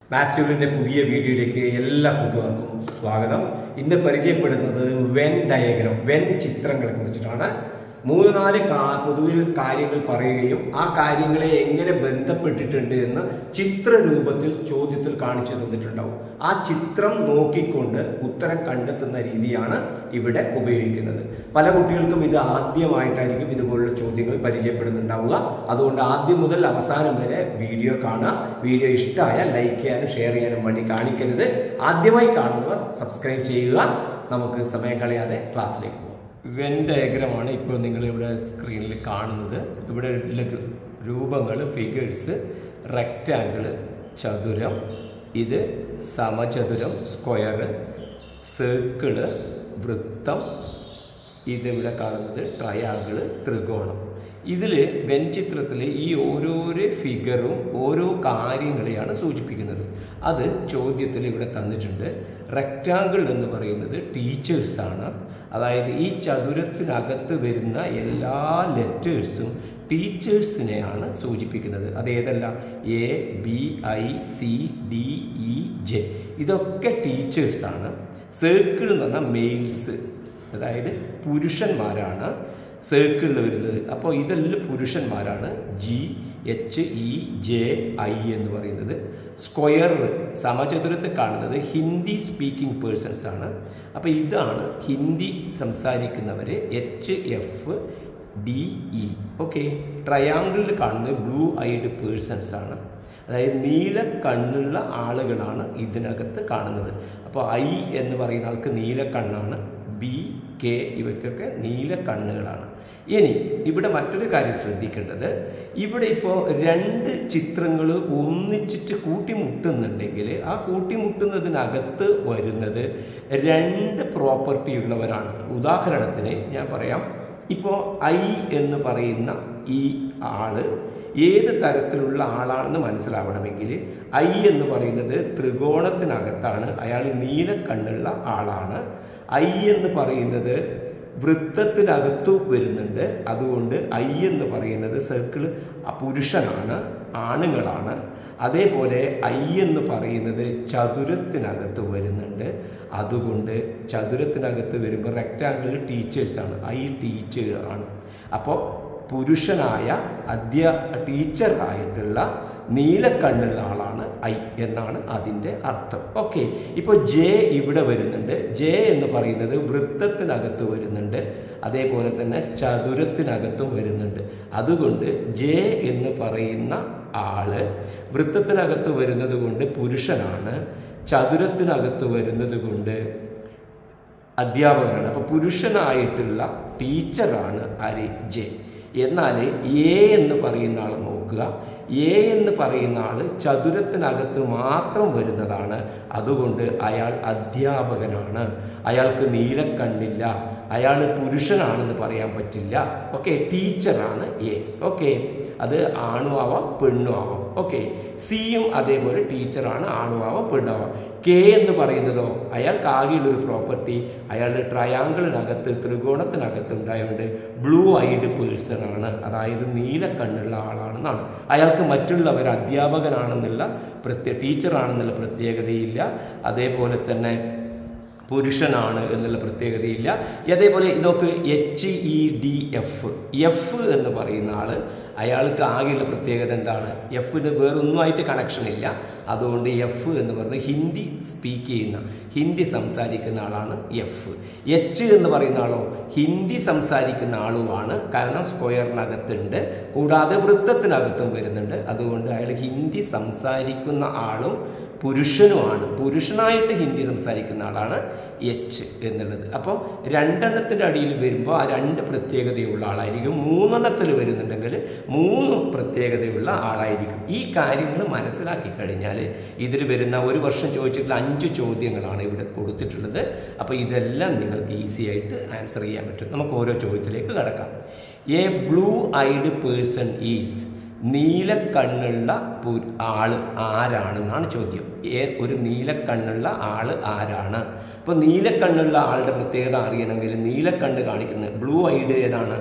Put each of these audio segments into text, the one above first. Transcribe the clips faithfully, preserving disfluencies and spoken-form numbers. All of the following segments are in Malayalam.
മാസ്റ്ററിന്റെ പുതിയ വീഡിയോയിലേക്ക് എല്ലാ കൂട്ടുകാർക്കും സ്വാഗതം. ഇന്ന് പരിചയപ്പെടുന്നത് വെൻ ഡയഗ്രാം, വെൻ ചിത്രങ്ങളെ കുറിച്ചിട്ടാണ്. മൂന്ന് നാല് പൊതുവിൽ കാര്യങ്ങൾ പറയുകയും ആ കാര്യങ്ങളെ എങ്ങനെ ബന്ധപ്പെട്ടിട്ടുണ്ട് എന്ന് ചിത്രരൂപത്തിൽ ചോദ്യത്തിൽ കാണിച്ചു തന്നിട്ടുണ്ടാവും. ആ ചിത്രം നോക്കിക്കൊണ്ട് ഉത്തരം കണ്ടെത്തുന്ന രീതിയാണ് ഇവിടെ ഉപയോഗിക്കുന്നത്. പല കുട്ടികൾക്കും ഇത് ആദ്യമായിട്ടായിരിക്കും ഇതുപോലുള്ള ചോദ്യങ്ങൾ പരിചയപ്പെടുന്നുണ്ടാവുക. അതുകൊണ്ട് ആദ്യം മുതൽ അവസാനം വരെ വീഡിയോ കാണുക. വീഡിയോ ഇഷ്ടമായാൽ ലൈക്ക് ചെയ്യാനും ഷെയർ ചെയ്യാനും വേണ്ടി കാണിക്കരുത്. ആദ്യമായി കാണുന്നവർ സബ്സ്ക്രൈബ് ചെയ്യുക. നമുക്ക് സമയം കളയാതെ ക്ലാസ്സിലേക്ക് പോകാം. വെൻ ഡയഗ്രമാണ് ഇപ്പോൾ നിങ്ങളിവിടെ സ്ക്രീനിൽ കാണുന്നത്. ഇവിടെ രൂപങ്ങൾ, ഫിഗേഴ്സ്, റെക്റ്റാങ്കിള്, ചതുരം, ഇത് സമചതുരം, സ്ക്വയർ, സർക്കിള്, വൃത്തം, ഇതിവിടെ കാണുന്നത് ട്രയാങ്കിള്, ത്രികോണം. ഇതിൽ വെൻ ചിത്രത്തിൽ ഈ ഓരോരോ ഫിഗറും ഓരോ കാര്യങ്ങളെയാണ് സൂചിപ്പിക്കുന്നത്. അത് ചോദ്യത്തിൽ ഇവിടെ തന്നിട്ടുണ്ട്. റെക്റ്റാങ്കിൾ എന്ന് പറയുന്നത് ടീച്ചേഴ്സാണ്. അതായത് ഈ ചതുരത്തിനകത്ത് വരുന്ന എല്ലാ ലെറ്റേഴ്സും ടീച്ചേഴ്സിനെയാണ് സൂചിപ്പിക്കുന്നത്. അതേതെല്ലാം? A, B, I, C, D, E, J, ഇതൊക്കെ ടീച്ചേഴ്സാണ്. സർക്കിൾ എന്ന് പറഞ്ഞാൽ മെയിൽസ്, അതായത് പുരുഷന്മാരാണ് സർക്കിളിൽ വരുന്നത്. അപ്പോൾ ഇതെല്ലാം പുരുഷന്മാരാണ്. G, H, E, J, I എന്ന് പറയുന്നത്. സ്ക്വയർ, സമചതുരത്തിൽ കാണുന്നത് ഹിന്ദി സ്പീക്കിംഗ് പേഴ്സൺസ് ആണ്. അപ്പോൾ ഇതാണ് ഹിന്ദി സംസാരിക്കുന്നവർ, H, F, D, E. Okay. ട്രയാങ്കിളിൽ കാണുന്നത് ബ്ലൂ ഐഡ് പേഴ്സൺസ് ആണ്. അതായത് നീല കണ്ണുള്ള ആളുകളാണ് ഇതിനകത്ത് കാണുന്നത്. അപ്പോൾ ഐ എന്ന് പറയുന്ന ആൾക്ക് നീല കണ്ണാണ്. ബി, കെ ഇവയ്ക്കൊക്കെ നീല കണ്ണുകളാണ്. ഇനി ഇവിടെ മറ്റൊരു കാര്യം ശ്രദ്ധിക്കേണ്ടത്, ഇവിടെ ഇപ്പോൾ രണ്ട് ചിത്രങ്ങൾ ഒന്നിച്ചിട്ട് കൂട്ടിമുട്ടുന്നുണ്ടെങ്കിൽ ആ കൂട്ടിമുട്ടുന്നതിനകത്ത് വരുന്നത് രണ്ട് പ്രോപ്പർട്ടി ഉള്ളവരാണ്. ഉദാഹരണത്തിന് ഞാൻ പറയാം. ഇപ്പോൾ ഐ എന്ന് പറയുന്ന ഈ ആള് ഏത് തരത്തിലുള്ള ആളാണെന്ന് മനസ്സിലാവണമെങ്കിൽ ഐ എന്ന് പറയുന്നത് ത്രികോണത്തിനകത്താണ്. അയാൾ നീല കണ്ണുള്ള ആളാണ്. ഐ എന്ന് പറയുന്നത് വൃത്തത്തിനകത്തു വരുന്നുണ്ട്. അതുകൊണ്ട് ഐ എന്ന് പറയുന്നത് സർക്കിൾ പുരുഷനാണ്, ആണുങ്ങളാണ്. അതേപോലെ ഐ എന്ന് പറയുന്നത് ചതുരത്തിനകത്ത് വരുന്നുണ്ട്. അതുകൊണ്ട് ചതുരത്തിനകത്ത് വരുമ്പോൾ റെക്റ്റാങ്കിൾ ടീച്ചേഴ്സാണ്. ഐ ടീച്ചർ ആണ്. അപ്പോൾ പുരുഷനായ അധ്യാ ടീച്ചറായിട്ടുള്ള നീലക്കണ്ണുള്ള ആളാണ് ഐ എന്നാണ് അതിൻ്റെ അർത്ഥം. ഓക്കെ. ഇപ്പോൾ ജെ ഇവിടെ വരുന്നുണ്ട്. ജെ എന്ന് പറയുന്നത് വൃത്തത്തിനകത്ത് വരുന്നുണ്ട്. അതേപോലെ തന്നെ ചതുരത്തിനകത്തും വരുന്നുണ്ട്. അതുകൊണ്ട് ജെ എന്ന് പറയുന്ന ആള് വൃത്തത്തിനകത്ത് വരുന്നത് കൊണ്ട് പുരുഷനാണ്, ചതുരത്തിനകത്ത് വരുന്നത് കൊണ്ട് അധ്യാപകനാണ്. അപ്പോൾ പുരുഷനായിട്ടുള്ള ടീച്ചറാണ് ആര്? ജെ. എന്നാൽ എ എന്ന് പറയുന്ന ആൾ നോക്കുക. എ എന്ന് പറയുന്ന ആൾ ചതുരത്തിനകത്ത് മാത്രം വരുന്നതാണ്. അതുകൊണ്ട് അയാൾ അധ്യാപകനാണ്. അയാൾക്ക് നീലക്കണ്ണില്ല. അയാൾ പുരുഷനാണെന്ന് പറയാൻ പറ്റില്ല. ഓക്കെ. ടീച്ചറാണ് എ. ഓക്കെ. അത് ആണും ആവാം പെണ്ണും ആവാം. ഓക്കെ. സിയും അതേപോലെ ടീച്ചറാണ്, ആണും ആവാം പെണ്ണാവാം. കെ എന്ന് പറയുന്നതോ അയാൾക്ക് ആകെയുള്ളൊരു പ്രോപ്പർട്ടി, അയാളുടെ ട്രയാങ്കിളിനകത്ത് ത്രികോണത്തിനകത്ത് ഉണ്ടായതുകൊണ്ട് ബ്ലൂ ഐഡ് പേഴ്സൺ ആണ്. അതായത് നീല കണ്ണുള്ള ആളാണെന്നാണ്. അയാൾക്ക് മറ്റുള്ളവർ അധ്യാപകനാണെന്നുള്ള പ്രത്യേക ടീച്ചറാണെന്നുള്ള പ്രത്യേകതയില്ല. അതേപോലെ തന്നെ പുരുഷനാണ് എന്നുള്ള പ്രത്യേകതയില്ല. അതേപോലെ ഇതൊക്കെ H, E, D, F. F എന്ന് പറയുന്ന ആള് അയാൾക്ക് ആകെയുള്ള പ്രത്യേകത എന്താണ്? എഫിന് വേറൊന്നുമായിട്ട് കണക്ഷൻ ഇല്ല. അതുകൊണ്ട് എഫ് എന്ന് പറയുന്നത് ഹിന്ദി സ്പീക്ക് ചെയ്യുന്ന, ഹിന്ദി സംസാരിക്കുന്ന ആളാണ് എഫ്. എച്ച് എന്ന് പറയുന്ന ആളോ ഹിന്ദി സംസാരിക്കുന്ന ആളുമാണ്. കാരണം സ്ക്വയറിനകത്തുണ്ട്, കൂടാതെ വൃത്തത്തിനകത്തും വരുന്നുണ്ട്. അതുകൊണ്ട് അയാൾ ഹിന്ദി സംസാരിക്കുന്ന ആളും പുരുഷനുമാണ്. പുരുഷനായിട്ട് ഹിന്ദി സംസാരിക്കുന്ന ആളാണ് എച്ച് എന്നുള്ളത്. അപ്പോൾ രണ്ടെണ്ണത്തിൻ്റെ അടിയിൽ വരുമ്പോൾ ആ രണ്ട് പ്രത്യേകതയുള്ള ആളായിരിക്കും. മൂന്നെണ്ണത്തിൽ വരുന്നുണ്ടെങ്കിൽ മൂന്നും പ്രത്യേകതയുള്ള ആളായിരിക്കും. ഈ കാര്യങ്ങൾ മനസ്സിലാക്കി കഴിഞ്ഞാൽ ഇതിൽ വരുന്ന ഒരു വർഷം ചോദിച്ചിട്ടുള്ള അഞ്ച് ചോദ്യങ്ങളാണ് ഇവിടെ കൊടുത്തിട്ടുള്ളത്. അപ്പോൾ ഇതെല്ലാം നിങ്ങൾക്ക് ഈസി ആയിട്ട് ആൻസർ ചെയ്യാൻ പറ്റും. നമുക്ക് ഓരോ ചോദ്യത്തിലേക്ക് കടക്കാം. A blue eyed person is, നീലക്കണ്ണുള്ള ആള് ആരാണെന്നാണ് ചോദ്യം. ഏ ഒരു നീലക്കണ്ണുള്ള ആള് ആരാണ്? അപ്പോൾ നീലക്കണ്ണുള്ള ആളുടെ പ്രത്യേകത അറിയണമെങ്കിൽ നീലക്കണ്ണ് കാണിക്കുന്നത് ബ്ലൂ ഐഡ് ഏതാണ്?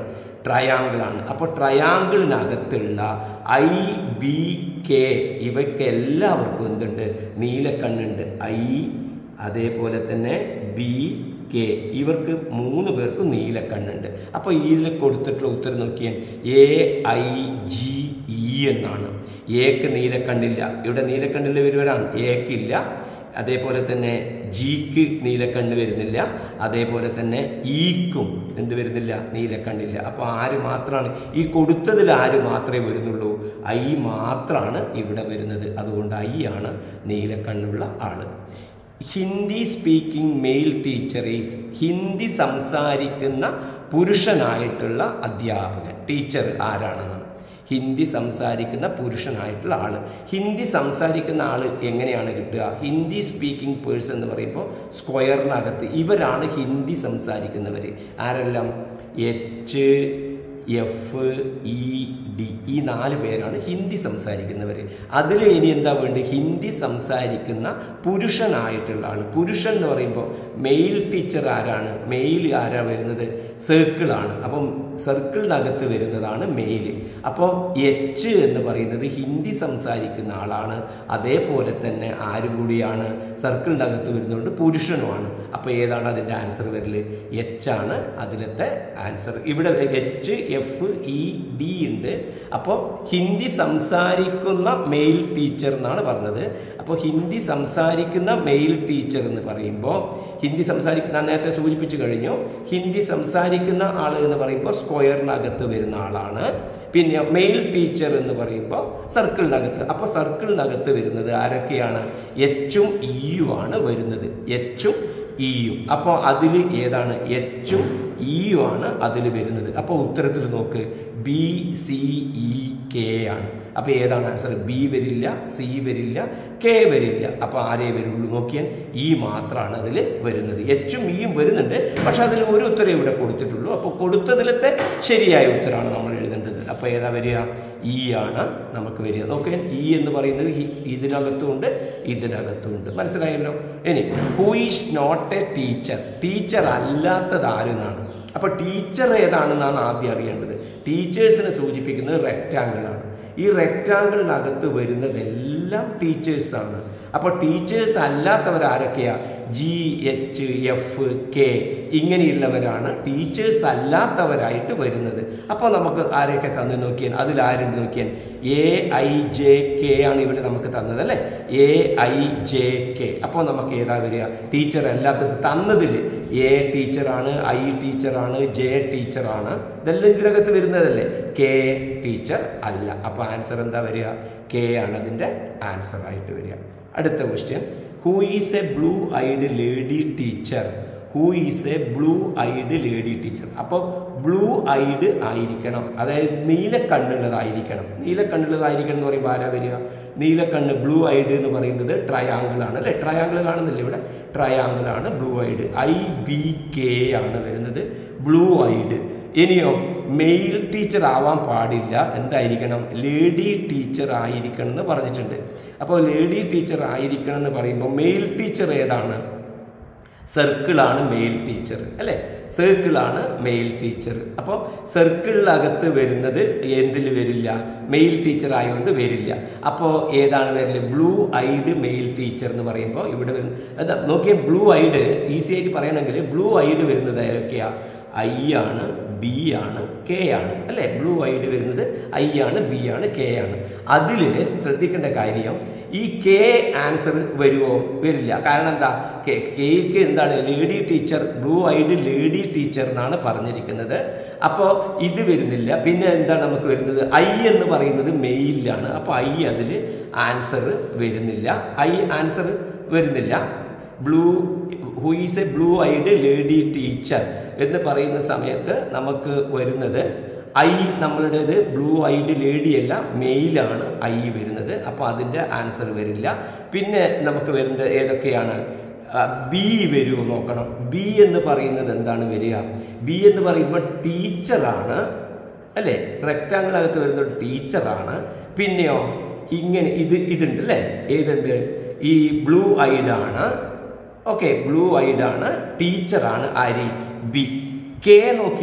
ട്രയാങ്കിൾ ആണ്. അപ്പോൾ ട്രയാങ്കിളിനകത്തുള്ള ഐ ബി കെ ഇവയ്ക്ക് എല്ലാവർക്കും എന്തുണ്ട്? നീലക്കണ്ണുണ്ട്. ഐ അതേപോലെ തന്നെ ബി കെ ഇവർക്ക് മൂന്ന് പേർക്കും നീലക്കണ്ണുണ്ട്. അപ്പോൾ ഇതിൽ കൊടുത്തിട്ടുള്ള ഉത്തരം നോക്കിയാൽ എ ഐ ജി ഇ എന്നാണ്. എക്ക് നീലക്കണ്ണില്ല. ഇവിടെ നീലക്കണ്ണിൽ വരുവരാണ്, എക്കില്ല. അതേപോലെ തന്നെ ജിക്ക് നീലക്കണ്ണ് വരുന്നില്ല. അതേപോലെ തന്നെ ഈക്കും എന്ത് വരുന്നില്ല? നീലക്കണ്ണില്ല. അപ്പോൾ ആര് മാത്രമാണ് ഈ കൊടുത്തതിൽ ആര് മാത്രമേ വരുന്നുള്ളൂ? ഐ മാത്രമാണ് ഇവിടെ വരുന്നത്. അതുകൊണ്ട് ഐ ആണ് നീലക്കണ്ണുള്ള ആള്. Hindi speaking male teacher is Hindi സംസാരിക്കുന്ന പുരുഷനായിട്ടുള്ള അധ്യാപകൻ. ടീച്ചർ ആരാണെന്നാണ്? ഹിന്ദി സംസാരിക്കുന്ന പുരുഷനായിട്ടുള്ള ആള്. ഹിന്ദി സംസാരിക്കുന്ന ആള് എങ്ങനെയാണ് കിട്ടുക? ഹിന്ദി സ്പീക്കിംഗ് പേഴ്സൺ എന്ന് പറയുമ്പോൾ സ്ക്വയറിനകത്ത് ഇവരാണ് ഹിന്ദി സംസാരിക്കുന്നവർ. ആരെല്ലാം? എച്ച്, എഫ്, ഇ, ഡി ഈ നാല് പേരാണ് ഹിന്ദി സംസാരിക്കുന്നവർ. അതിൽ ഇനി എന്താ വേണ്ടത്? ഹിന്ദി സംസാരിക്കുന്ന പുരുഷനായിട്ടുള്ള ആൾ. പുരുഷൻ എന്ന് പറയുമ്പോൾ മെയിൽ ടീച്ചർ ആരാണ്? മെയിൽ ആരാ വരുന്നത്? സർക്കിളാണ്. അപ്പം സർക്കിളിനകത്ത് വരുന്നതാണ് മെയിൽ. അപ്പോൾ എച്ച് എന്ന് പറയുന്നത് ഹിന്ദി സംസാരിക്കുന്ന ആളാണ്. അതേപോലെ തന്നെ ആരും കൂടിയാണ്? സർക്കിളിനകത്ത് വരുന്നതുകൊണ്ട് പുരുഷനുമാണ്. അപ്പോൾ ഏതാണ് അതിൻ്റെ ആൻസർ വരൽ? എച്ച് ആണ് അതിലത്തെ ആൻസർ. ഇവിടെ എച്ച്, എഫ്, ഇ, ഡി ഉണ്ട്. അപ്പോൾ ഹിന്ദി സംസാരിക്കുന്ന മെയിൽ ടീച്ചർ എന്നാണ് പറഞ്ഞത്. അപ്പോൾ ഹിന്ദി സംസാരിക്കുന്ന മെയിൽ ടീച്ചർ എന്ന് പറയുമ്പോൾ ഹിന്ദി സംസാരിക്കുന്ന നേരത്തെ സൂചിപ്പിച്ചു കഴിഞ്ഞു. ഹിന്ദി സംസാരിക്കുന്ന ആൾ എന്ന് പറയുമ്പോൾ സ്ക്വയറിനകത്ത് വരുന്ന ആളാണ്. പിന്നെ മെയിൽ ടീച്ചർ എന്ന് പറയുമ്പോൾ സർക്കിളിനകത്ത്. അപ്പോൾ സർക്കിളിനകത്ത് വരുന്നത് ആരൊക്കെയാണ്? എച്ചും ഇയും ആണ് വരുന്നത്. എച്ചും ഇയും. അപ്പോൾ അതിൽ ഏതാണ്? എച്ചും ഇയും ആണ് അതിൽ വരുന്നത്. അപ്പോൾ ഉത്തരത്തിൽ നോക്ക്, ബി, സി, ഇ, കെ ആണ്. അപ്പോൾ ഏതാണ് ആൻസർ? ബി വരില്ല, സി വരില്ല, കെ വരില്ല. അപ്പോൾ ആരേ വരുള്ളൂ? നോക്കിയാൽ ഇ മാത്രമാണ് അതിൽ വരുന്നത്. എച്ചും ഇയും വരുന്നുണ്ട്, പക്ഷെ അതിൽ ഒരു ഉത്തരം ഇവിടെ കൊടുത്തിട്ടുള്ളൂ. അപ്പോൾ കൊടുത്തതിലത്തെ ശരിയായ ഉത്തരമാണ് നമ്മൾ എഴുതേണ്ടത്. അപ്പോൾ ഏതാ വരിക? ഇ ആണ് നമുക്ക് വരിക. നോക്കിയാൽ ഇ എന്ന് പറയുന്നത് ഇതിനകത്തുമുണ്ട് ഇതിനകത്തുമുണ്ട്. മനസ്സിലായല്ലോ? ഇനി who is not a teacher? Teacher അല്ലാത്തത് ആരെന്നാണ്. അപ്പോൾ ടീച്ചർ ഏതാണെന്നാണ് ആദ്യം അറിയേണ്ടത്. ടീച്ചേഴ്സിനെ സൂചിപ്പിക്കുന്നത് റെക്റ്റാങ്കിൾ ആണ്. ഈ റെക്റ്റാങ്കിളിനകത്ത് വരുന്നതെല്ലാം ടീച്ചേഴ്സാണ്. അപ്പോൾ ടീച്ചേഴ്സ് അല്ലാത്തവർ ആരൊക്കെയാ? ജി, എച്ച്, എഫ്, കെ ഇങ്ങനെയുള്ളവരാണ് ടീച്ചേഴ്സ് അല്ലാത്തവരായിട്ട് വരുന്നത്. അപ്പോൾ നമുക്ക് ആരെയൊക്കെ തന്നു നോക്കിയാൽ അതിൽ ആരുണ്ട് നോക്കിയാൽ എ, ഐ, ജെ, കെ ആണ് ഇവിടെ നമുക്ക് തന്നത് അല്ലേ? A, I, J, K. അപ്പോൾ നമുക്ക് ഏതാ വരിക? ടീച്ചർ അല്ലാത്തത് തന്നതിൽ എ ടീച്ചറാണ്, ഐ ടീച്ചറാണ്, ജെ ടീച്ചറാണ്. ഇതെല്ലാം ഇതിനകത്ത് വരുന്നതല്ലേ? കെ ടീച്ചർ അല്ല. അപ്പോൾ ആൻസർ എന്താ വരിക? കെ ആണ് അതിൻ്റെ ആൻസർ ആയിട്ട് വരിക. അടുത്ത question, who is a blue eyed lady teacher? Who is a blue eyed lady teacher? അപ്പോൾ ബ്ലൂ ഐഡ് ആയിരിക്കണം, അതായത് നീലക്കണ്ണുള്ളതായിരിക്കണം. നീലക്കണ്ണുള്ളതായിരിക്കണം എന്ന് പറയുമ്പോൾ ആരാ വരിക? നീലക്കണ്ണ് ബ്ലൂ ഐഡ് എന്ന് പറയുന്നത് ട്രയാങ്കിൾ ആണ് അല്ലേ? ട്രയാങ്കിൾ കാണുന്നില്ല ഇവിടെ? ട്രയാങ്കിൾ ആണ് blue eyed. I, B, K ആണ് വരുന്നത് ബ്ലൂ ഐഡ്. ഇനിയോ മെയിൽ ടീച്ചർ ആവാൻ പാടില്ല. എന്തായിരിക്കണം? ലേഡി ടീച്ചർ ആയിരിക്കണം എന്ന് പറഞ്ഞിട്ടുണ്ട്. അപ്പോൾ ലേഡി ടീച്ചർ ആയിരിക്കണം എന്ന് പറയുമ്പോൾ മെയിൽ ടീച്ചർ ഏതാണ്? സർക്കിളാണ് മെയിൽ ടീച്ചർ അല്ലേ? സർക്കിളാണ് മെയിൽ ടീച്ചർ. അപ്പോൾ സർക്കിളിനകത്ത് വരുന്നത് എന്തിൽ വരില്ല? മെയിൽ ടീച്ചർ ആയതുകൊണ്ട് വരില്ല. അപ്പോൾ ഏതാണ് വരില്ല? ബ്ലൂ ഐഡ് മെയിൽ ടീച്ചർ എന്ന് പറയുമ്പോൾ ഇവിടെ വരുന്നത് എന്താ നോക്കിയാൽ ബ്ലൂ ഐഡ് ഈസി ആയിട്ട് പറയണമെങ്കിൽ ബ്ലൂ ഐഡ് വരുന്നത് ഏതൊക്കെയാ? ഐ ആണ്, ബി ആണ്, കെ ആണ് അല്ലേ? ബ്ലൂ ഐഡ് വരുന്നത് ഐ ആണ്, ബി ആണ്, കെ ആണ്. അതിൽ ശ്രദ്ധിക്കേണ്ട കാര്യം ഈ കെ ആൻസർ വരുമോ? വരില്ല. കാരണം എന്താ? കെയ്ക്ക് എന്താണ്? Lady teacher, blue eyed lady teacher എന്നാണ് പറഞ്ഞിരിക്കുന്നത്. അപ്പോൾ ഇത് വരുന്നില്ല. പിന്നെ എന്താണ് നമുക്ക് വരുന്നത്? ഐ എന്ന് പറയുന്നത് മെയിലാണ്. അപ്പോൾ ഐ അതിൽ ആൻസർ വരുന്നില്ല. ഐ ആൻസർ വരുന്നില്ല. Blue who is a blue eyed lady teacher എന്ന് പറയുന്ന സമയത്ത് നമുക്ക് വരുന്നത് ഐ നമ്മളുടേത് ബ്ലൂ ഐഡ് ലേഡി അല്ല, മെയിലാണ് ഐ വരുന്നത്. അപ്പോൾ അതിൻ്റെ ആൻസർ വരില്ല. പിന്നെ നമുക്ക് വരുന്നത് ഏതൊക്കെയാണ്? ബി വരുമോ നോക്കണം. ബി എന്ന് പറയുന്നത് എന്താണ് വരിക? ബി എന്ന് പറയുമ്പോൾ ടീച്ചറാണ് അല്ലേ? റെക്റ്റാങ്കിളിനകത്ത് വരുന്നത് ടീച്ചറാണ്. പിന്നെയോ ഇങ്ങനെ ഇത് ഇതുണ്ട് അല്ലേ? ഏതുണ്ട്? ഈ ബ്ലൂ ഐഡാണ്. ഓക്കെ, ബ്ലൂ ഐഡാണ്, ടീച്ചറാണ് ആര്? ബി. കെ നോക്കിയാൽ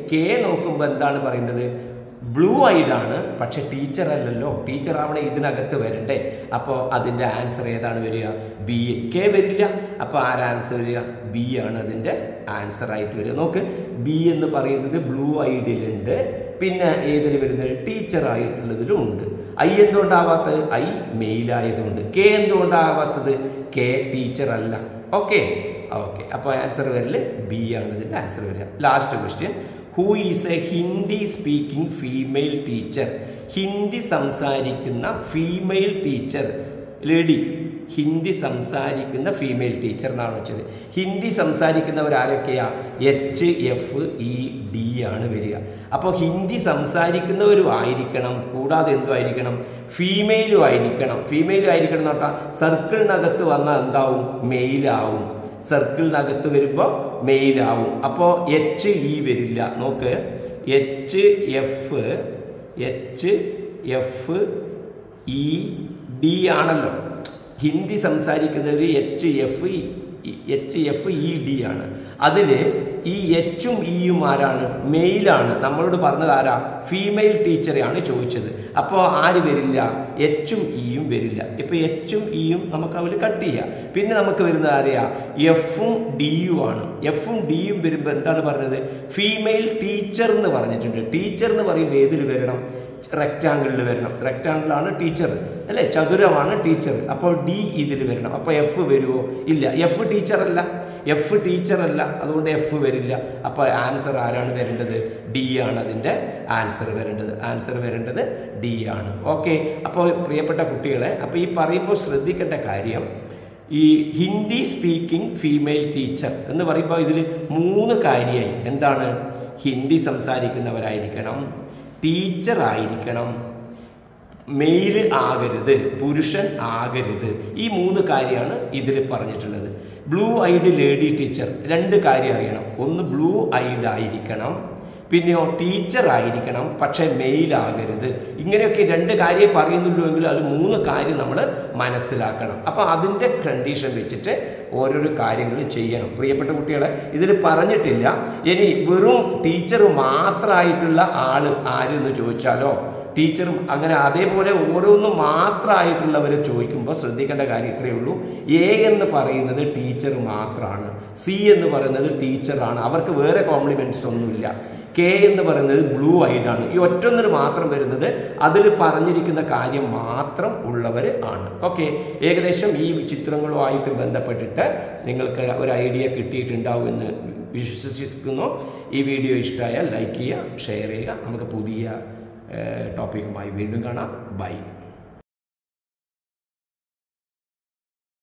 കെ നോക്കുമ്പോൾ എന്താണ് പറയുന്നത്? ബ്ലൂ ഐഡ് ആണ്, പക്ഷെ ടീച്ചർ അല്ലല്ലോ. ടീച്ചർ ആവണേ ഇതിനകത്ത് വരണ്ടേ. അപ്പോൾ അതിൻ്റെ ആൻസർ ഏതാണ് വരിക? ബി. കെ വരില്ല. അപ്പോൾ ആരാ ആൻസർ വരിക? ബി ആണ് അതിൻ്റെ ആൻസർ ആയിട്ട് വരിക. നോക്ക്, ബി എന്ന് പറയുന്നത് ബ്ലൂ ഐഡിലുണ്ട്, പിന്നെ ഏതിൽ വരുന്നത്? ടീച്ചർ ആയിട്ടുള്ളതിലും ഉണ്ട്. ഐ എന്തുകൊണ്ടാവാത്തത്? ഐ മെയിലായതുകൊണ്ട്. കെ എന്തുകൊണ്ടാവാത്തത്? കെ ടീച്ചർ അല്ല. ഓക്കെ ഓക്കെ അപ്പോൾ ആൻസർ വരല് ബി ആണ് ഇതിൻ്റെ ആൻസർ വരിക. Last question, who is a Hindi speaking female teacher? Hindi സംസാരിക്കുന്ന ഫീമെയിൽ ടീച്ചർ, ലേഡി, ഹിന്ദി സംസാരിക്കുന്ന ഫീമെയിൽ ടീച്ചർ എന്നാണ് വെച്ചത്. ഹിന്ദി സംസാരിക്കുന്നവരാരൊക്കെയാ? എച്ച് എഫ് ഇ ഡി ആണ് വരിക. അപ്പോൾ ഹിന്ദി സംസാരിക്കുന്നവരും ആയിരിക്കണം, കൂടാതെ എന്തും ആയിരിക്കണം? ഫീമെയിലും ആയിരിക്കണം. ഫീമെയിലും ആയിരിക്കണം എന്ന് പറഞ്ഞാൽ സർക്കിളിനകത്ത് വന്നാൽ എന്താവും? മെയിലാവും. സർക്കിളിനകത്ത് വരുമ്പോൾ മെയിലാവും. അപ്പോൾ എച്ച് ഇ വരില്ല. നോക്ക്, H F H F E D ആണല്ലോ. ഹിന്ദി സംസാരിക്കുന്നത് H F H F E D ആണ്. അതിൽ ഈ എച്ചും ഇയും ആരാണ്? മെയിലാണ്. നമ്മളോട് പറഞ്ഞത് ആരാ? ഫീമെയിൽ ടീച്ചറെയാണ് ചോദിച്ചത്. അപ്പോൾ ആര് വരില്ല? എച്ചും ഇയും വരില്ല. ഇപ്പോൾ എച്ചും ഇയും നമുക്ക് അവർ കട്ട് ചെയ്യാം. പിന്നെ നമുക്ക് വരുന്നത് ആരെയാ? എഫും ഡിയും ആണ്. എഫും ഡിയും വരുമ്പോൾ എന്താണ് പറഞ്ഞത്? ഫീമെയിൽ ടീച്ചർ എന്ന് പറഞ്ഞിട്ടുണ്ട്. ടീച്ചർ എന്ന് പറയുമ്പോൾ ഏതിൽ വരണം? റെക്റ്റാങ്കിളിൽ വരണം. റെക്റ്റാങ്കിളാണ് ടീച്ചർ അല്ലേ, ചതുരമാണ് ടീച്ചർ. അപ്പോൾ ഡി ഇതിൽ വരണം. അപ്പോൾ എഫ് വരുമോ? ഇല്ല. എഫ് ടീച്ചർ അല്ല, എഫ് ടീച്ചർ അല്ല, അതുകൊണ്ട് എഫ് വരില്ല. അപ്പോൾ ആൻസർ ആരാണ് വരേണ്ടത്? ഡി ആണ് അതിൻ്റെ ആൻസർ വരേണ്ടത്. ആൻസർ വരേണ്ടത് ഡി ആണ്. ഓക്കെ അപ്പോൾ പ്രിയപ്പെട്ട കുട്ടികളെ, അപ്പോൾ ഈ പറയുമ്പോൾ ശ്രദ്ധിക്കേണ്ട കാര്യം, ഈ ഹിന്ദി സ്പീക്കിംഗ് ഫീമെയിൽ ടീച്ചർ എന്ന് പറയുമ്പോൾ ഇതിൽ മൂന്ന് കാര്യമായി. എന്താണ്? ഹിന്ദി സംസാരിക്കുന്നവരായിരിക്കണം, ടീച്ചർ ആയിരിക്കണം, മെയിൽ ആകരുത്, പുരുഷൻ ആകരുത്. ഈ മൂന്ന് കാര്യമാണ് ഇതിൽ പറഞ്ഞിട്ടുള്ളത്. ബ്ലൂ ഐഡ് ലേഡി ടീച്ചർ, രണ്ട് കാര്യം അറിയണം. ഒന്ന് ബ്ലൂ ഐഡ് ആയിരിക്കണം, പിന്നെയോ ടീച്ചർ ആയിരിക്കണം, പക്ഷെ മെയിൽ ആകരുത്. ഇങ്ങനെയൊക്കെ രണ്ട് കാര്യം പറയുന്നുള്ളൂ എങ്കിൽ അത് മൂന്ന് കാര്യം നമ്മൾ മനസ്സിലാക്കണം. അപ്പോൾ അതിൻ്റെ കണ്ടീഷൻ വെച്ചിട്ട് ഓരോരോ കാര്യങ്ങൾ ചെയ്യണം. പ്രിയപ്പെട്ട കുട്ടികളെ, ഇതിൽ പറഞ്ഞിട്ടില്ല. ഇനി വെറും ടീച്ചർ മാത്രമായിട്ടുള്ള ആള് ആരെന്ന് ചോദിച്ചാലോ, ടീച്ചറും അങ്ങനെ അതേപോലെ ഓരോന്നും മാത്രമായിട്ടുള്ളവരെ ചോദിക്കുമ്പോൾ ശ്രദ്ധിക്കേണ്ട കാര്യം ഇത്രയേ ഉള്ളൂ. എ എന്ന് പറയുന്നത് ടീച്ചർ മാത്രമാണ്, സി എന്ന് പറയുന്നത് ടീച്ചറാണ്, അവർക്ക് വേറെ കോംപ്ലിമെന്റ്സ് ഒന്നുമില്ല. കെ എന്ന് പറയുന്നത് ബ്ലൂ ഐഡാണ്. ഈ ഒറ്റൊന്നിന് മാത്രം വരുന്നത് അതിൽ പറഞ്ഞിരിക്കുന്ന കാര്യം മാത്രം ഉള്ളവർ ആണ്. ഓക്കെ, ഏകദേശം ഈ ചിത്രങ്ങളുമായിട്ട് ബന്ധപ്പെട്ടിട്ട് നിങ്ങൾക്ക് ഒരു ഐഡിയ കിട്ടിയിട്ടുണ്ടാവും എന്ന് വിശ്വസിക്കുന്നു. ഈ വീഡിയോ ഇഷ്ടമായാൽ ലൈക്ക് ചെയ്യുക, ഷെയർ ചെയ്യുക. നമുക്ക് പുതിയ ടോപ്പിക്കുമായി വീണ്ടും കാണാം. ബൈ.